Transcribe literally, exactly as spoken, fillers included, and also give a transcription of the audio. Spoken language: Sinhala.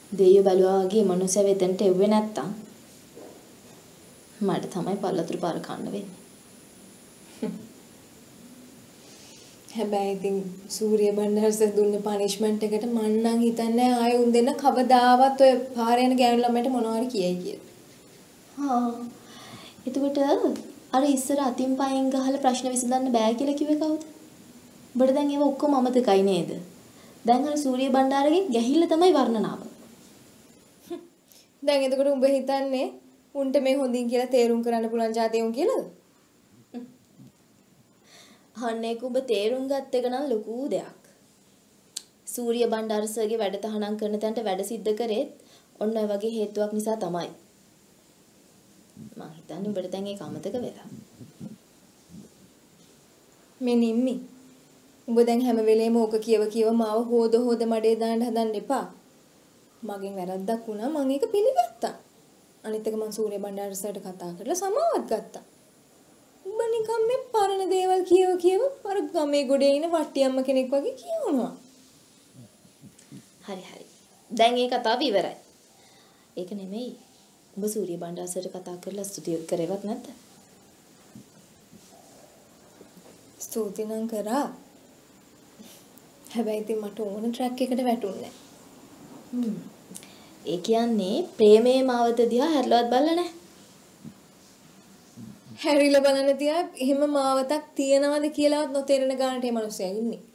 දෙයියෝ බැලුවා වගේ මනුස්සය වෙතෙන්ට එව්වේ නැත්තම් මට තමයි පළතුරු පාර කන්න වෙන්නේ. හැබැයි ඉතින් සූර්ය බණ්ඩාරස දුන්න පනිෂ්මන්ට් එකට මං නම් හිතන්නේ ආයෙ උන් දෙන්න කවදාවත් ඔය පාරේ යන ගෑනු ළමයට මොනවා හරි කියයි කියලා. හා එතකොට අර ඉස්සර අතින් පයින් ගහලා ප්‍රශ්න විසඳන්න බෑ කියලා කිව්වේ කවුද? ඔබට දැන් ඒව ඔක්කොම අමතකයි නේද? දැන් අර සූර්ය බණ්ඩාරගේ ගැහිල්ල තමයි වර්ණනාව. දැන් එතකොට උඹ හිතන්නේ උන්ට මේ හොඳින් කියලා තේරුම් කරන්න පුළුවන් જાතිය උන් කියලාද? අනේ කුඹ තේරුම් ගත්ත එක නම් ලොකු දෙයක්. සූර්ය බණ්ඩාර සර්ගේ වැඩ තහනම් කරන තැනට වැඩ සිද්ධ කරේත් ඔන්න ඔය වගේ හේතුවක් නිසා තමයි. මං හිතන්නේ උඹට දැන් ඒක අමතක වෙලා. මේ නිම්මි. උඹ දැන් හැම වෙලේම ඕක කියව කියව මාව හොද හොද මඩේ දාන්න හදන්න එපා. මගෙන් වැරද්දක් වුණා මම ඒක පිළිගත්තා. අනිත් එක මං සූර්ය බණ්ඩාර සර්ට කතා කරලා සමාවත් ගත්තා. උඹ නිකන් මේ පරණ දේවල් කියව කියව අර ගමේ ගොඩේ ඉන වට්ටියම්ම කෙනෙක් වගේ කියවනවා. හරි හරි. දැන් ඒ කතාව ඉවරයි. ඒක නෙමෙයි. උඹ සූර්ය බණ්ඩාර සර්ට කතා කරලා ස්තුතියත් කරේවත් නැද්ද? ස්තුති නම් කරා. හැබැයි ඉතින් මට ඕන ට්‍රැක් එකට වැටුන්නේ නැහැ. ඒ කියන්නේ ප්‍රේමයේ මාවත දිහා හැරලවත් බලලා නැහැ. හැරිලා බලන්න තියා එහෙම මාවතක් තියනවද කියලාවත් නොතේරෙන ගානට මේ මිනිස්සයා ඉන්නේ.